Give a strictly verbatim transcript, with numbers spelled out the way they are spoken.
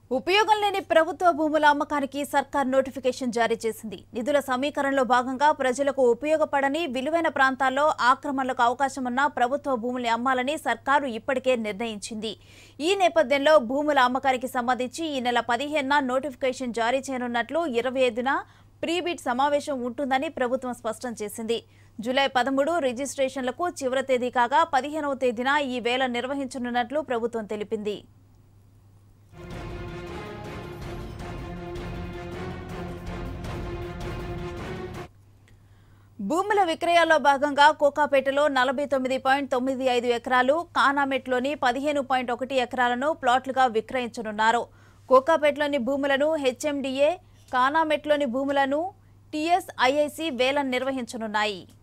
ఉపయోగం లేని ప్రభుత్వ భూముల అమ్మకానికి సర్కార్ నోటిఫికేషన్ జారీ చేసింది. నిధుల సమీకరణలో భాగంగా ప్రజలకు ఉపయోగపడని విలువైన ప్రాంతాల్లో ఆక్రమణలకు అవకాశం ఉన్న ప్రభుత్వ భూముల్ని అమ్మాలని సర్కారు ఇప్పటికే నిర్ణయించింది. ఈ నేపథ్యంలో భూముల అమ్మకానికి సంబంధించి ఈ నెల పదిహేనున నోటిఫికేషన్ జారీ చేయనున్నట్లు ఇరవై ఐదున ప్రీబిడ్ సమావేశం ఉంటుందని ప్రభుత్వం స్పష్టం చేసింది. జూలై పదమూడు రిజిస్ట్రేషన్లకు చివరి తేదీ కాగా పదిహేనవ తేదీన ఈ వేల నిర్వహించనున్నట్లు ప్రభుత్వం తెలిపింది. భూముల విక్రయాల్లో భాగంగా కోకాపేటలో నలభై తొమ్మిది పాయింట్ తొమ్మిది ఐదు ఎకరాలు, కానామెట్లోని పదిహేను పాయింట్ ఒకటి ఎకరాలను ప్లాట్లుగా విక్రయించనున్నారు. కోకాపేటలోని భూములను హెచ్ఎండిఏ, కానామెట్లోని భూములను టీఎస్ఐఐసి వేలం నిర్వహించనున్నాయి.